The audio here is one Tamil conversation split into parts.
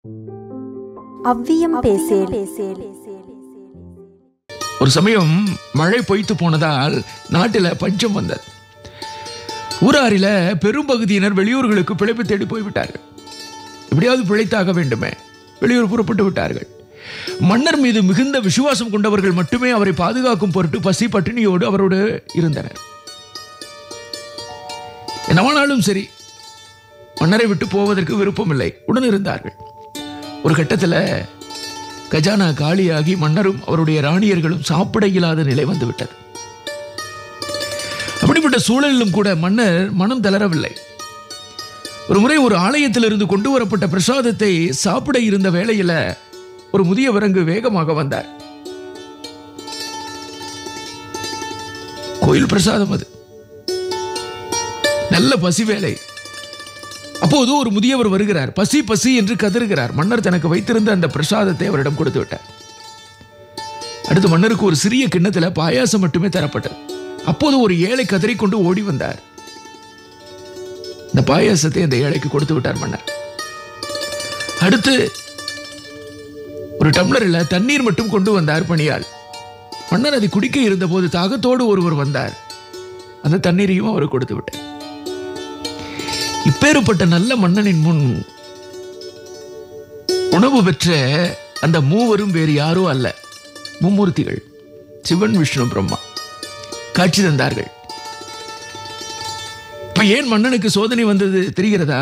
அவ்வியம் பேசேல். ஒரு சமயம் மழை பொய்த்து போனதால் நாட்டில் பஞ்சம் வந்தது. ஊராரில பெரும்பகுதியினர் வெளியூர்களுக்கு பிழைப்பு தேடி போய்விட்டார்கள். எப்படியாவது பிழைத்தாக வேண்டுமே, வெளியூர் புறப்பட்டு விட்டார்கள். மன்னர் மீது மிகுந்த விசுவாசம் கொண்டவர்கள் மட்டுமே அவரை பாதுகாக்கும் பொருட்டு பசி பட்டினியோடு அவரோடு இருந்தனர். என்னவானாலும் சரி, மன்னரை விட்டு போவதற்கு விருப்பமில்லை, உடன் இருந்தார்கள். ஒரு கட்டத்தில் கஜானா காலியாகி மன்னரும் அவருடைய ராணியர்களும் சாப்பிட இயலாத நிலை வந்துவிட்டது. அப்படிப்பட்ட சூழலிலும் கூட மன்னர் மனம் தளரவில்லை. ஒரு முறை ஒரு ஆலயத்திலிருந்து கொண்டு வரப்பட்ட பிரசாதத்தை சாப்பிட இருந்த வேளையில ஒரு முதியவர் அங்கு வேகமாக வந்தார். கோயில் பிரசாதம் அது, நல்ல பசி வேலை. அப்போது ஒரு முதியவர் வருகிறார். பசி பசி என்று கதறுகிறார். மன்னர் தனக்கு வைத்திருந்த அந்த பிரசாதத்தை அவரிடம் கொடுத்து விட்டார். அடுத்து மன்னருக்கு ஒரு சிறிய கிண்ணத்தில் பாயாசம் மட்டுமே தரப்பட்டது. அப்போது ஒரு ஏழை கதறிக்கொண்டு ஓடி வந்தார். இந்த பாயாசத்தை அந்த ஏழைக்கு கொடுத்து விட்டார் மன்னர். அடுத்து ஒரு டம்ளரில் தண்ணீர் மட்டும் கொண்டு வந்தார் பணியாள். மன்னர் அதை குடிக்க இருந்த போது தாகத்தோடு ஒருவர் வந்தார். அந்த தண்ணீரையும் அவர் கொடுத்து விட்டார். இப்பேற்பட்ட நல்ல மன்னனின் முன் உணவு பெற்ற அந்த மூவரும் வேறு யாரோ அல்ல, மும்மூர்த்திகள், சிவன், விஷ்ணு, பிரம்மா காட்சி தந்தார்கள். இப்ப ஏன் மன்னனுக்கு சோதனை வந்தது தெரிகிறதா?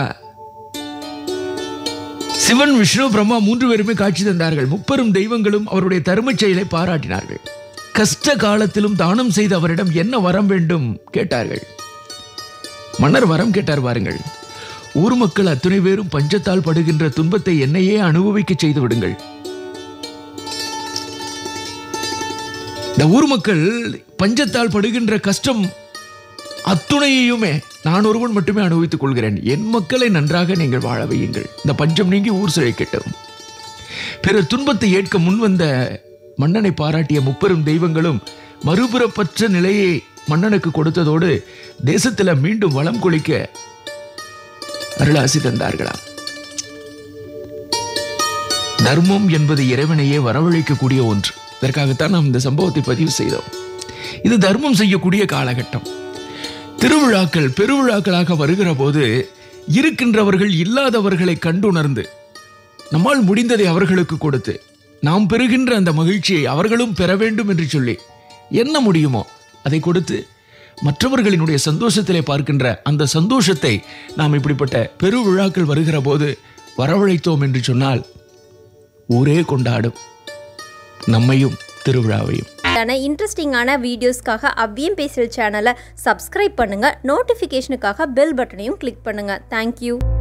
சிவன், விஷ்ணு, பிரம்மா மூன்று பேருமே காட்சி தந்தார்கள். முப்பெரும் தெய்வங்களும் அவருடைய தருமச் செயலை பாராட்டினார்கள். கஷ்ட காலத்திலும் தானம் செய்து அவரிடம் என்ன வரம் வேண்டும் கேட்டார்கள். மன்னர் வரம் கேட்டார் பாருங்கள். ஊர் மக்கள் அத்துணை பேரும் பஞ்சத்தால் படுகின்ற துன்பத்தை என்னையே அனுபவிக்க செய்து விடுங்கள். இந்த ஊர் மக்கள் பஞ்சத்தால் படுகின்ற கஷ்டம் அத்துணையுமே நான் ஒருவன் மட்டுமே அனுபவித்துக் கொள்கிறேன். என் மக்களை நன்றாக நீங்கள் வாழ வையுங்கள். இந்த பஞ்சம் நீங்கி ஊர் செழிக்கட்டும். பிறர் துன்பத்தை ஏற்க முன்வந்த மன்னனை பாராட்டிய முப்பெரும் தெய்வங்களும் மறுபுறப்பற்ற நிலையை மன்னனுக்கு கொடுத்ததோடு தேசத்தில் மீண்டும் வளம் கொளிக்க அருளாசி தந்தார்களாம். தர்மம் என்பது இறைவனையே வரவழைக்கக்கூடிய ஒன்று. இதற்காகத்தான் நாம் இந்த சம்பவத்தை பதிவு செய்தோம். இது தர்மம் செய்யக்கூடிய காலகட்டம். திருவிழாக்கள் பெருவிழாக்களாக வருகிற போது இருக்கின்றவர்கள் இல்லாதவர்களை கண்டுணர்ந்து நம்மால் முடிந்ததை அவர்களுக்கு கொடுத்து நாம் பெறுகின்ற அந்த மகிழ்ச்சியை அவர்களும் பெற வேண்டும் என்று சொல்லி என்ன முடியுமோ அதை கொடுத்து மற்றவர்களினுடைய சந்தோஷத்திலே பார்க்கின்ற அந்த சந்தோஷத்தை நாம் இப்படிப்பட்ட பெருவிழாக்கள் வருகிற போது வரவழைத்தோம் என்று சொன்னால் ஊரே கொண்டாடும் நம்மையும் திருவிழாவையும். இன்ட்ரெஸ்டிங்கான வீடியோஸ்க்காக அவ்வியம் பேசல் சேனலை சப்ஸ்கிரைப் பண்ணுங்க. நோட்டிஃபிகேஷனுக்காக பெல் பட்டனையும் கிளிக் பண்ணுங்க. தேங்க்யூ.